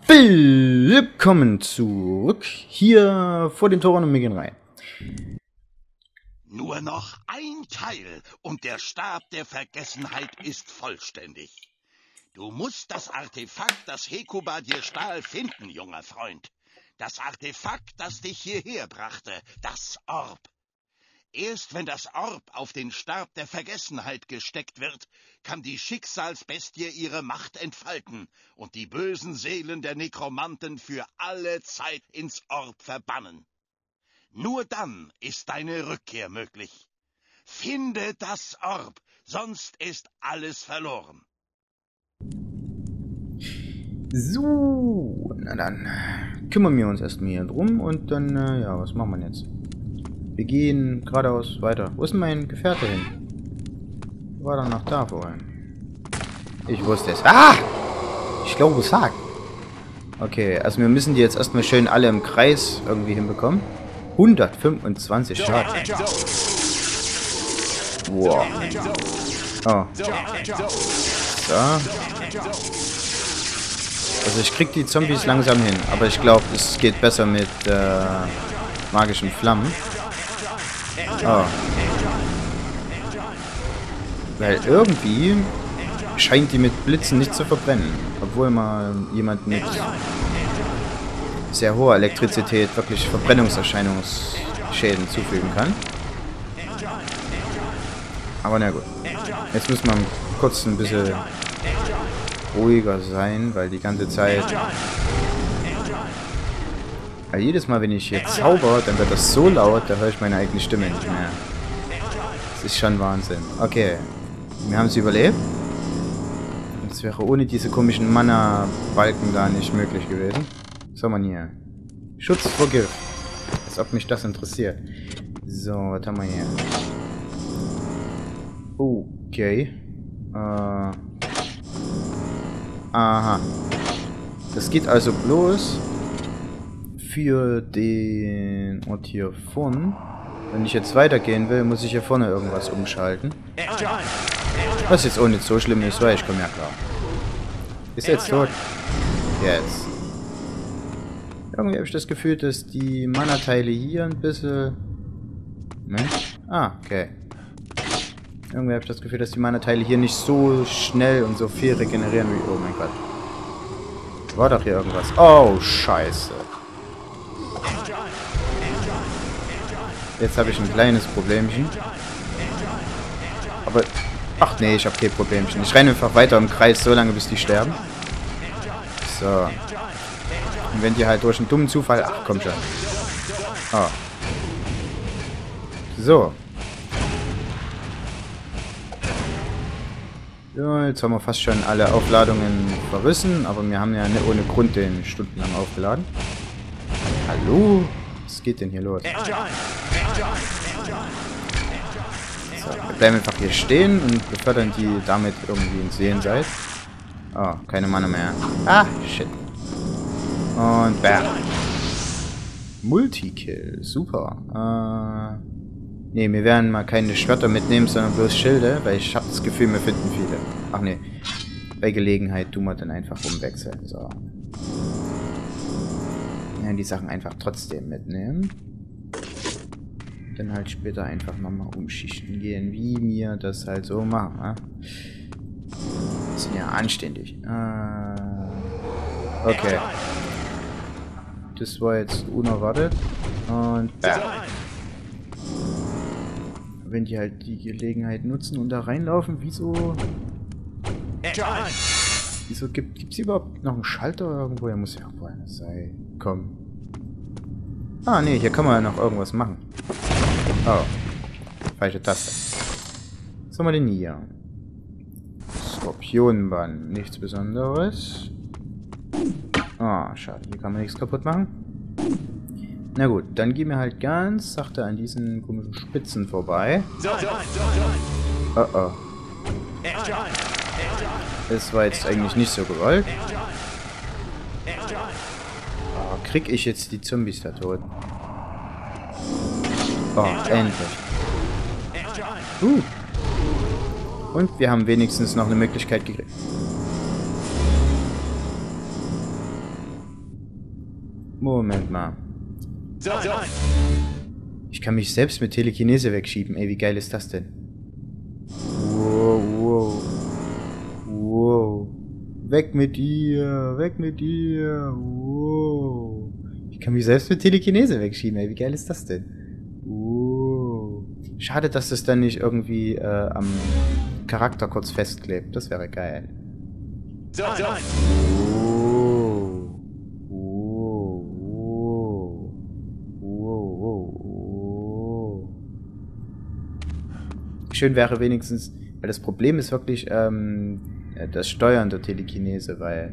Willkommen zurück hier vor den Toren und wir gehen rein. Nur noch ein Teil und der Stab der Vergessenheit ist vollständig. Du musst das Artefakt, das Hecuba dir stahl, finden, junger Freund. Das Artefakt, das dich hierher brachte, das Orb. Erst wenn das Orb auf den Stab der Vergessenheit gesteckt wird, kann die Schicksalsbestie ihre Macht entfalten und die bösen Seelen der Nekromanten für alle Zeit ins Orb verbannen. Nur dann ist deine Rückkehr möglich. Finde das Orb, sonst ist alles verloren. So, na dann kümmern wir uns erstmal hier drum und dann, ja, was machen wir jetzt? Wir gehen geradeaus weiter. Wo ist denn mein Gefährte hin? War doch noch da vorhin. Ich wusste es. Ah! Ich glaube, es sagt. Okay, also wir müssen die jetzt erstmal schön alle im Kreis irgendwie hinbekommen. 125 Schaden. Wow. Oh. So. Also ich krieg die Zombies langsam hin, aber ich glaube, es geht besser mit magischen Flammen. Oh. Weil irgendwie scheint die mit Blitzen nicht zu verbrennen. Obwohl man jemand mit sehr hoher Elektrizität wirklich Verbrennungserscheinungsschäden zufügen kann. Aber na gut. Jetzt muss man kurz ein bisschen ruhiger sein, weil die ganze Zeit... Weil jedes Mal, wenn ich hier zauber, dann wird das so laut, da höre ich meine eigene Stimme nicht mehr. Das ist schon Wahnsinn. Okay. Wir haben es überlebt. Das wäre ohne diese komischen Mana-Balken gar nicht möglich gewesen. Was haben wir hier? Schutz vor Gift. Als ob mich das interessiert. So, was haben wir hier? Okay. Aha. Das geht also bloß für den Ort hier vorne. Wenn ich jetzt weitergehen will, muss ich hier vorne irgendwas umschalten. Was jetzt auch nicht so schlimm ist, weil ich komme ja klar. Ist er jetzt tot? Jetzt. Irgendwie habe ich das Gefühl, dass die Mana-Teile hier ein bisschen... Ne? Ah, okay. Irgendwie habe ich das Gefühl, dass die Mana-Teile hier nicht so schnell und so viel regenerieren wie... Oh mein Gott. War doch hier irgendwas. Oh, scheiße. Jetzt habe ich ein kleines Problemchen. Aber... Ach nee, ich habe kein Problemchen. Ich renne einfach weiter im Kreis, so lange bis die sterben. So. Und wenn die halt durch einen dummen Zufall... Ach, komm schon. Oh. So. Ja, jetzt haben wir fast schon alle Aufladungen verrissen, aber wir haben ja nicht ohne Grund den stundenlang aufgeladen. Hallo? Was geht denn hier los? So, wir bleiben einfach hier stehen und befördern die damit irgendwie ins Jenseits. Oh, keine Mana mehr. Ah, shit. Und bam. Multikill, super. Ne, wir werden mal keine Schwerter mitnehmen, sondern bloß Schilde, weil ich habe das Gefühl, wir finden viele. Ach ne, bei Gelegenheit tun wir dann einfach umwechseln. So. Ja, die Sachen einfach trotzdem mitnehmen. Dann halt später einfach nochmal umschichten gehen, wie wir das halt so machen. Ne? Wir sind ja anständig. Okay. Das war jetzt unerwartet. Und bam. Wenn die halt die Gelegenheit nutzen und da reinlaufen, wieso gibt's überhaupt noch einen Schalter irgendwo? Er muss ja irgendwo einer sein. Komm. Ah, nee, hier kann man ja noch irgendwas machen. Oh. Falsche Taste. Was haben wir denn hier? Skorpionenbahn. Nichts Besonderes. Ah, schade. Hier kann man nichts kaputt machen. Na gut, dann gehen wir halt ganz sachte an diesen komischen Spitzen vorbei. Oh oh. Das war jetzt eigentlich nicht so gewollt. Oh, krieg ich jetzt die Zombies da tot? Oh, endlich. Und wir haben wenigstens noch eine Möglichkeit gekriegt. Moment mal. Ich kann mich selbst mit Telekinese wegschieben. Ey, wie geil ist das denn? Wow, wow. Wow. Weg mit dir. Weg mit dir. Wow. Ich kann mich selbst mit Telekinese wegschieben. Ey, wie geil ist das denn? Wow. Schade, dass das dann nicht irgendwie am Charakter kurz festklebt. Das wäre geil. Schön wäre wenigstens, weil das Problem ist wirklich das Steuern der Telekinese, weil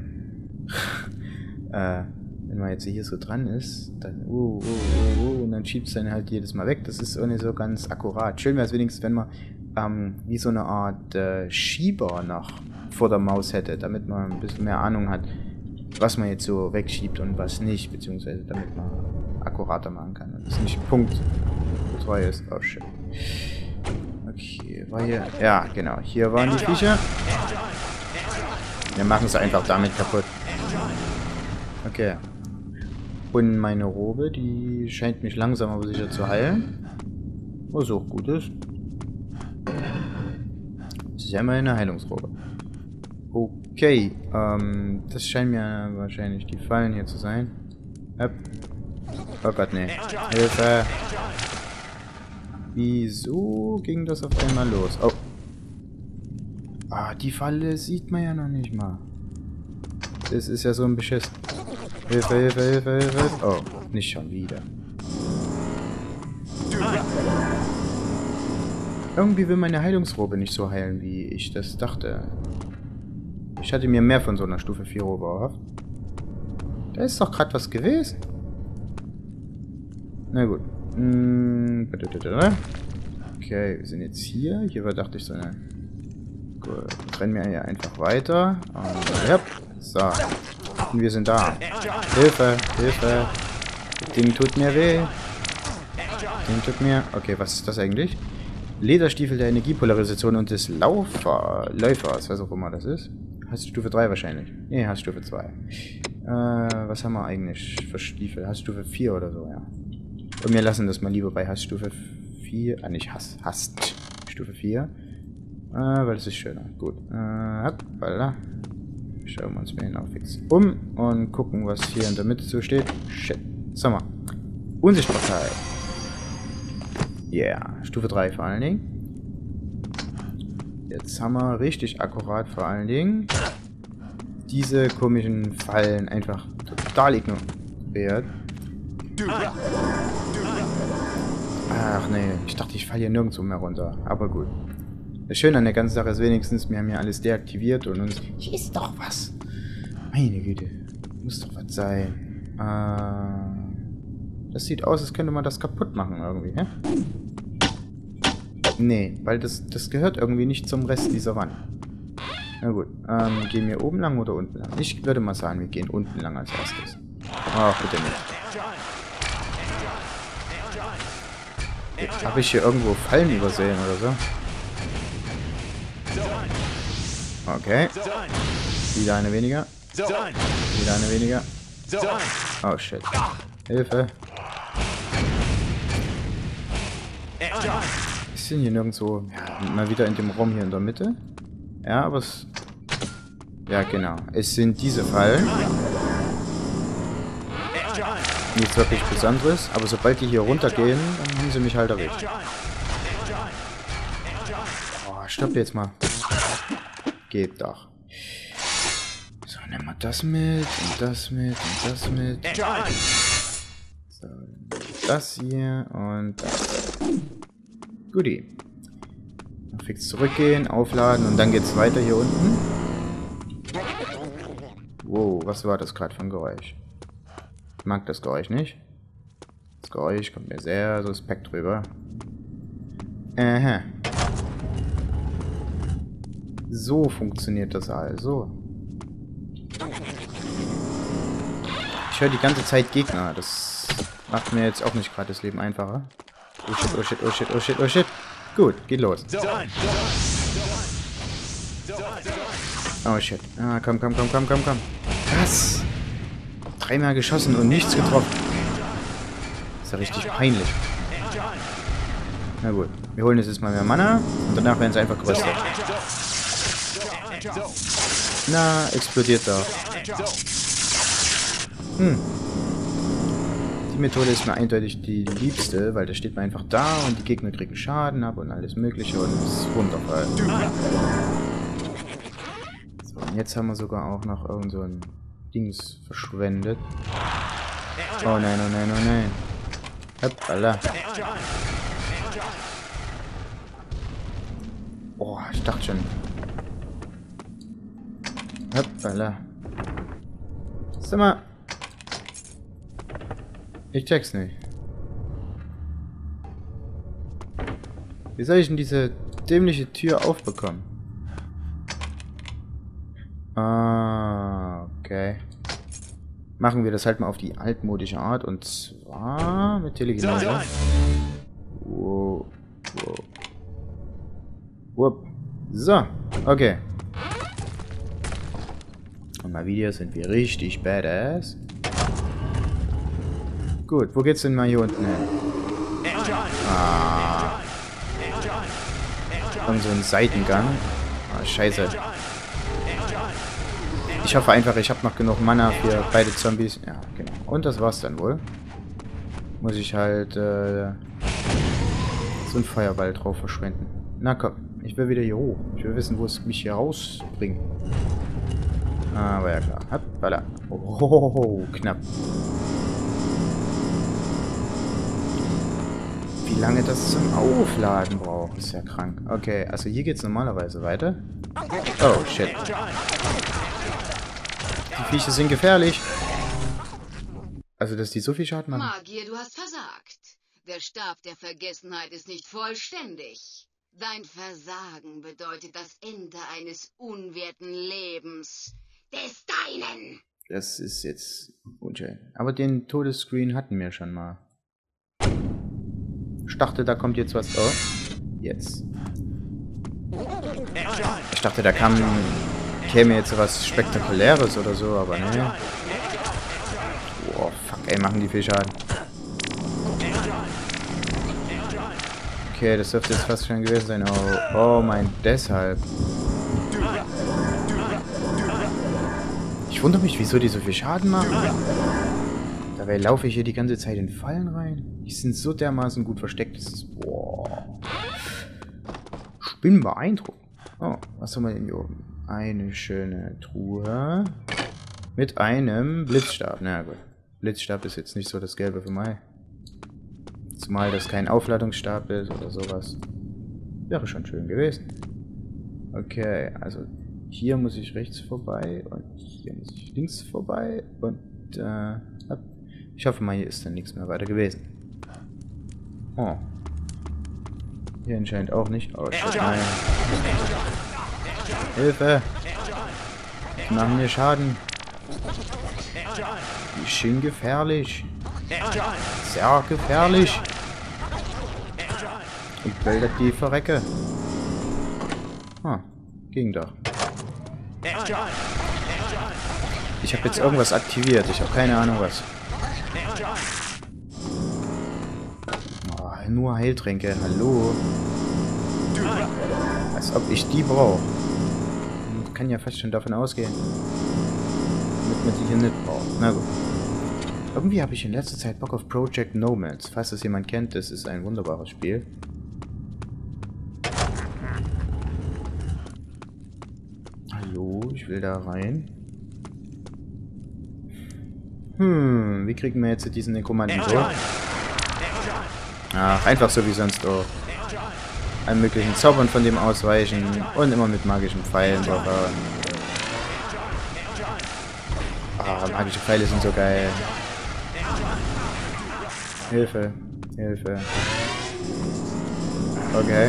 wenn man jetzt hier so dran ist, dann und dann schiebt es dann halt jedes Mal weg. Das ist auch nicht so ganz akkurat. Schön wäre es wenigstens, wenn man wie so eine Art Schieber noch vor der Maus hätte, damit man ein bisschen mehr Ahnung hat, was man jetzt so wegschiebt und was nicht, beziehungsweise damit man akkurater machen kann und es nicht punktgetreu ist. Oh shit. Okay, war hier... Ja, genau. Hier waren die Viecher. Wir machen es einfach damit kaputt. Okay. Und meine Robe, die scheint mich langsam aber sicher zu heilen. Was auch gut ist. Das ist ja immerhin eine Heilungsrobe. Okay, das scheinen mir wahrscheinlich die Fallen hier zu sein. Oh Gott, nee. Hilfe! Wieso ging das auf einmal los? Oh. Ah, die Falle sieht man ja noch nicht mal. Das ist ja so ein Beschiss. Hilfe, Hilfe, Hilfe, Hilfe. Oh, nicht schon wieder. Irgendwie will meine Heilungsrobe nicht so heilen, wie ich das dachte. Ich hatte mir mehr von so einer Stufe 4 Robe erhofft. Da ist doch gerade was gewesen. Na gut. Okay, wir sind jetzt hier. Hier war, dachte ich, so eine... Gut, rennen wir hier einfach weiter. Und, ja, so. Und wir sind da. Hilfe, Hilfe. Das Ding tut mir weh. Das Ding tut mir... Okay, was ist das eigentlich? Lederstiefel der Energiepolarisation und des Läufers, was auch immer das ist. Hassstufe 3 wahrscheinlich. Nee, Hassstufe 2. Was haben wir eigentlich für Stiefel? Hassstufe 4 oder so, ja. Und wir lassen das mal lieber bei Hassstufe 4. Ah, nicht Stufe 4. Weil das ist schöner. Gut. Hoppala. Schauen wir uns mal hin auf fix um und gucken, was hier in der Mitte so steht. Shit. Sag mal. Unsichtbarkeit. Yeah. Stufe 3 vor allen Dingen. Jetzt haben wir richtig akkurat vor allen Dingen diese komischen Fallen einfach total ignoriert. Ach nee, ich dachte, ich falle hier nirgendwo mehr runter. Aber gut. Das Schöne an der ganzen Sache ist wenigstens, wir haben ja alles deaktiviert und uns... Hier ist doch was. Meine Güte. Muss doch was sein. Das sieht aus, als könnte man das kaputt machen irgendwie, hä? Nee, weil das gehört irgendwie nicht zum Rest dieser Wand. Na gut, gehen wir oben lang oder unten lang? Ich würde mal sagen, wir gehen unten lang als erstes. Ach, bitte nicht. Habe ich hier irgendwo Fallen übersehen oder so? Okay. Wieder eine weniger. Wieder eine weniger. Oh shit. Hilfe. Ist denn hier nirgendwo... Ja, mal wieder in dem Raum hier in der Mitte. Ja, aber es... Ja, genau. Es sind diese Fallen. Nichts wirklich Besonderes, aber sobald die hier runtergehen, dann haben sie mich halt erwischt. Oh, stopp jetzt mal. Geht doch. So, nehmen wir das mit und das mit und das mit. So, das hier und das. Guti. Dann fix zurückgehen, aufladen und dann geht's weiter hier unten. Wow, was war das gerade für ein Geräusch? Ich mag das Geräusch nicht. Das Geräusch kommt mir sehr suspekt rüber. Aha. So funktioniert das also. Ich höre die ganze Zeit Gegner. Das macht mir jetzt auch nicht gerade das Leben einfacher. Oh shit, oh shit, oh shit, oh shit, oh shit. Gut, geht los. Oh shit. Ah, komm. Was? dreimal geschossen und nichts getroffen. Ist ja richtig peinlich. Na gut, wir holen jetzt mal mehr Mana und danach werden sie einfach geröstet. Na, explodiert da. Die Methode ist mir eindeutig die liebste, weil da steht man einfach da und die Gegner kriegen Schaden ab und alles mögliche und das ist wundervoll. So, und jetzt haben wir sogar auch noch irgend so ein Dings verschwendet. Oh nein, oh nein, oh nein. Hoppala. Oh, ich dachte schon. Hoppala. Sag mal. Ich check's nicht. Wie soll ich denn diese dämliche Tür aufbekommen? Ah, okay. Machen wir das halt mal auf die altmodische Art und zwar mit Telekinese. Wow. Wow. Wupp. So, okay. Und mal wieder sind wir richtig badass. Gut, wo geht's denn mal hier unten hin? Ah. Und so ein Seitengang. Ah, scheiße. Ich hoffe einfach, ich habe noch genug Mana für beide Zombies. Ja, genau. Und das war's dann wohl. Muss ich halt so einen Feuerball drauf verschwenden. Na komm, ich will wieder hier hoch. Ich will wissen, wo es mich hier rausbringt. Aber ja klar. Hoppala. Oh, knapp. Wie lange das zum Aufladen braucht, ist ja krank. Okay, also hier geht's normalerweise weiter. Oh, shit. Die Viecher sind gefährlich. Also, dass die so viel Schaden machen. Magier, du hast versagt. Der Stab der Vergessenheit ist nicht vollständig. Dein Versagen bedeutet das Ende eines unwerten Lebens. Des Deinen! Das ist jetzt unschön. Aber den Todesscreen hatten wir schon mal. Ich dachte, da kommt jetzt was. Oh, jetzt. Ich dachte, da käme jetzt was Spektakuläres oder so, aber ne. Oh, fuck, ey, machen die viel Schaden. Okay, das dürfte jetzt fast schon gewesen sein. Oh mein, deshalb. Ich wundere mich, wieso die so viel Schaden machen. Dabei laufe ich hier die ganze Zeit in Fallen rein. Die sind so dermaßen gut versteckt. Das ist, boah. Ich bin beeindruckt. Oh, was haben wir denn hier oben? Eine schöne Truhe. Mit einem Blitzstab. Na gut. Blitzstab ist jetzt nicht so das Gelbe für mich. Zumal das kein Aufladungsstab ist oder sowas. Wäre schon schön gewesen. Okay, also hier muss ich rechts vorbei und hier muss ich links vorbei und ich hoffe mal, hier ist dann nichts mehr weiter gewesen. Oh. Hier anscheinend auch nicht. Oh shit, nein. Hilfe! Die machen mir Schaden. Die sind gefährlich. Sehr gefährlich. Und bildet die Verrecke. Ah, ging doch. Ich habe jetzt irgendwas aktiviert. Ich habe keine Ahnung was. Oh, nur Heiltränke. Hallo. Als ob ich die brauche. Man kann ja fast schon davon ausgehen, damit man die hier nicht braucht. Na gut. Irgendwie habe ich in letzter Zeit Bock auf Project Nomads. Falls das jemand kennt, das ist ein wunderbares Spiel. Hallo, ich will da rein. Wie kriegen wir jetzt diesen Nekromanten durch? Ach, einfach so wie sonst auch. Allen möglichen Zaubern von dem ausweichen und immer mit magischen Pfeilen drauf. Ah, magische Pfeile sind so geil. Hilfe, Hilfe. Okay.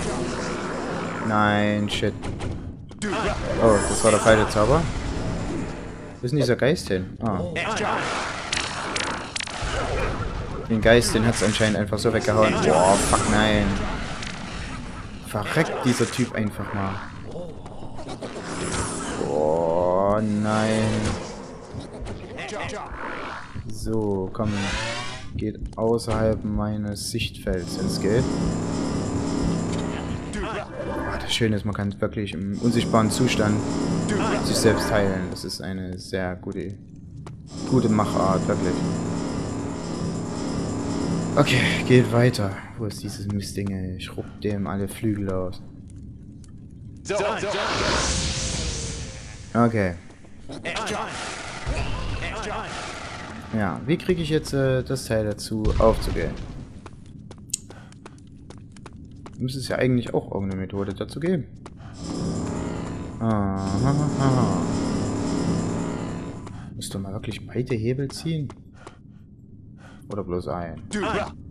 Nein, shit. Oh, das war der falsche Zauber. Wo ist denn dieser Geist hin? Ah. Den Geist, den hat es anscheinend einfach so weggehauen. Boah, fuck, nein. Verreckt dieser Typ einfach mal. Oh, nein. So, komm. Geht außerhalb meines Sichtfelds, wenn es geht. Das Schöne ist, man kann wirklich im unsichtbaren Zustand sich selbst heilen. Das ist eine sehr gute Machart, wirklich. Okay, geht weiter. Wo ist dieses Mistding, ey? Ich rupp dem alle Flügel aus. Okay. Ja, wie kriege ich jetzt das Teil dazu aufzugehen? Müsste es ja eigentlich auch irgendeine Methode dazu geben. Aha. Musst du mal wirklich beide Hebel ziehen? Oder bloß ein?